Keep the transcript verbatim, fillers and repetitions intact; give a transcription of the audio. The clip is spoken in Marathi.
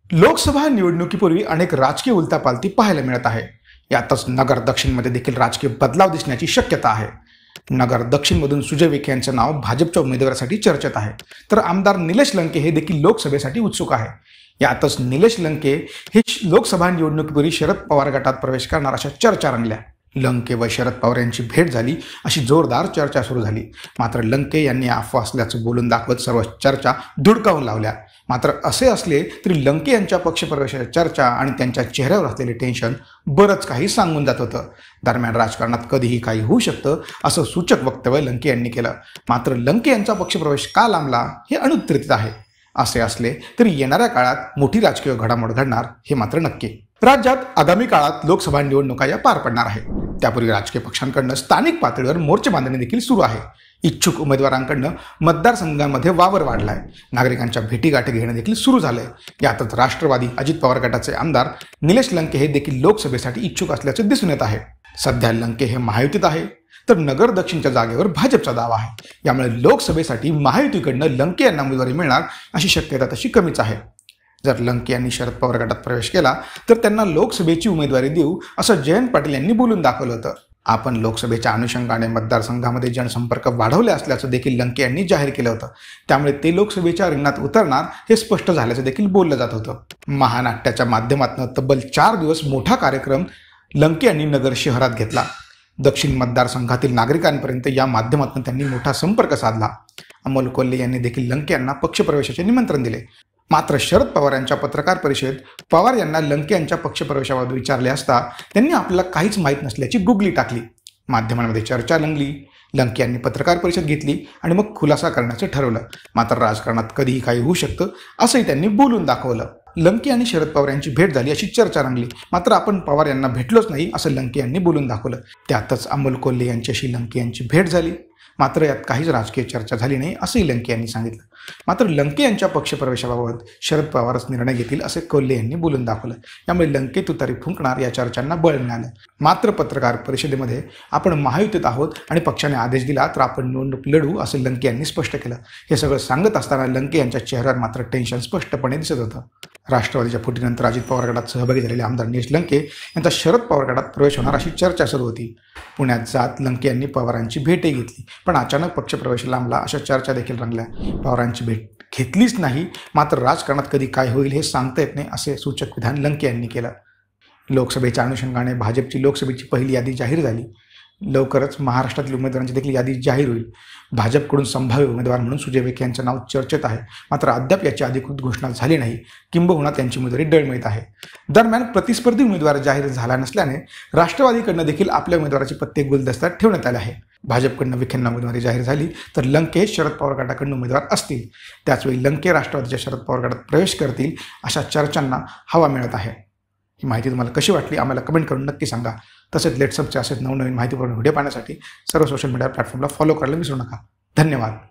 लोकसभा निवडणुकीपूर्वी अनेक राजकीय उलथापालथी पाहायला मिळत आहे। यातच नगर दक्षिणमध्ये देखील राजकीय बदलाव दिसण्याची शक्यता आहे। नगर दक्षिणमधून सुजय विखे यांचे नाव भाजपच्या उमेदवारासाठी चर्चेत आहे, तर आमदार निलेश लंके हे देखील लोकसभेसाठी उत्सुक आहे। यातच निलेश लंके हे लोकसभा निवडणुकीपूर्वी शरद पवार गटात प्रवेश करणार अशा चर्चा रंगल्या। लंके व शरद पवार यांची भेट झाली अशी जोरदार चर्चा सुरू झाली। मात्र लंके यांनी अफवा असल्याचं बोलून दाखवत सर्व चर्चा धुडकावून लावल्या। मात्र असे असले तरी लंके यांच्या पक्षप्रवेशाच्या चर्चा आणि त्यांच्या चेहऱ्यावर असलेले टेन्शन बरंच काही सांगून जात होतं। दरम्यान राजकारणात कधीही काही होऊ शकतं असं सूचक वक्तव्य लंके यांनी केलं। मात्र लंके यांचा पक्षप्रवेश का लांबला हे अनुत्तरित आहे। असे असले तरी येणाऱ्या काळात मोठी राजकीय घडामोड घडणार हे मात्र नक्की। राज्यात आगामी काळात लोकसभा निवडणुका या पार पडणार आहे। त्यापूर्वी राजकीय पक्षांकडून स्थानिक पातळीवर मोर्चे बांधणी देखील सुरू आहे। इच्छुक उमेदवारांकडून मतदारसंघांमध्ये वावर वाढलाय। नागरिकांच्या भेटीगाठी घेणं देखील सुरू झालंय। यातच राष्ट्रवादी अजित पवार गटाचे आमदार निलेश लंके हे देखील लोकसभेसाठी इच्छुक असल्याचे दिसून येत आहे। सध्या लंके हे महायुतीत आहे, तर नगर दक्षिणच्या जागेवर भाजपचा दावा आहे। यामुळे लोकसभेसाठी महायुतीकडून लंके यांना उमेदवारी मिळणार अशी शक्यता तशी कमीच आहे। जर लंके यांनी शरद पवार गटात प्रवेश केला तर त्यांना लोकसभेची उमेदवारी देऊ असं जयंत पाटील यांनी बोलून दाखवलं होतं। आपण लोकसभेच्या अनुषंगाने मतदारसंघामध्ये जनसंपर्क वाढवले असल्याचं देखील लंके यांनी जाहीर केलं होतं। त्यामुळे ते लोकसभेच्या रिंगणात उतरणार हे स्पष्ट झाल्याचं देखील बोललं जात होतं। महानाट्याच्या माध्यमातून तब्बल चार दिवस मोठा कार्यक्रम लंके यांनी नगर शहरात घेतला। दक्षिण मतदारसंघातील नागरिकांपर्यंत या माध्यमातून त्यांनी मोठा संपर्क साधला। अमोल कोल्हे यांनी देखील लंके यांना पक्षप्रवेशाचे निमंत्रण दिले। मात्र शरद पवार यांच्या पत्रकार परिषदेत पवार यांना लंके यांच्या पक्षप्रवेशाबाबत विचारले असता त्यांनी आपल्याला काहीच माहीत नसल्याची गुगली टाकली। माध्यमांमध्ये चर्चा रंगली। लंके यांनी पत्रकार परिषद घेतली आणि मग खुलासा करण्याचं ठरवलं। मात्र राजकारणात कधीही काही होऊ शकतं असंही त्यांनी बोलून दाखवलं। लंके आणि शरद पवार यांची भेट झाली अशी चर्चा रंगली। मात्र आपण पवार यांना भेटलोच नाही असं लंके यांनी बोलून दाखवलं। त्यातच अमोल कोल्हे यांच्याशी लंके यांची भेट झाली। मात्र यात काहीच राजकीय चर्चा झाली नाही असंही लंके यांनी सांगितलं। मात्र लंके यांच्या पक्षप्रवेशाबाबत शरद पवारच निर्णय घेतील असे कोल्हे यांनी बोलून दाखवलं। यामुळे लंके तुतारी फुंकणार या चर्चांना बळ मिळालं। मात्र पत्रकार परिषदेमध्ये आपण महायुतीत आहोत आणि पक्षाने आदेश दिला तर आपण निवडणूक लढू असे लंके यांनी स्पष्ट केलं। हे सगळं सांगत असताना लंके यांच्या चेहऱ्यावर मात्र टेन्शन स्पष्टपणे दिसत होतं। राष्ट्रवादीच्या फुटीनंतर अजित पवार गटात सहभागी झालेले आमदार निलेश लंके यांचा शरद पवार गटात प्रवेश होणार अशी चर्चा सुरू होती। पुण्यात जात लंके यांनी पवारांची भेटही घेतली, पण अचानक पक्षप्रवेश लांबला अशा चर्चा देखील रंगल्या। पवारांची भेट घेतलीच नाही, मात्र राजकारणात कधी काय होईल हे सांगता येत नाही असे सूचक विधान लंके यांनी केलं। लोकसभेच्या अनुषंगाने भाजपची लोकसभेची पहिली यादी जाहीर झाली। लवकरच महाराष्ट्रातील उमेदवारांची देखील यादी जाहीर होईल। भाजपकडून संभाव्य उमेदवार म्हणून सुजय विखे यांचं नाव चर्चेत आहे, मात्र अद्याप याची अधिकृत घोषणा झाली नाही। किंबहुना त्यांची उमेदवारी डळमळीत आहे। दरम्यान प्रतिस्पर्धी उमेदवार जाहीर झाला नसल्याने राष्ट्रवादीकडनं देखील आपल्या उमेदवाराचे पत्ते गुलदस्त्यात ठेवण्यात आले आहे। भाजपकडनं विखेंना उमेदवारी जाहीर झाली तर लंके शरद पवार गटाकडून उमेदवार असतील। त्याचवेळी लंके राष्ट्रवादीच्या शरद पवार गटात प्रवेश करतील अशा चर्चांना हवा मिळत आहे। ही माहिती तुम्हाला कशी वाटली आम्हाला कमेंट करून नक्की सांगा। तसेच लेट्सअपचे असेच नवनवीन माहितीपूर्ण व्हिडिओ पाहण्यासाठी सर्व सोशल मीडिया प्लॅटफॉर्मला फॉलो करायला विसरू नका। धन्यवाद।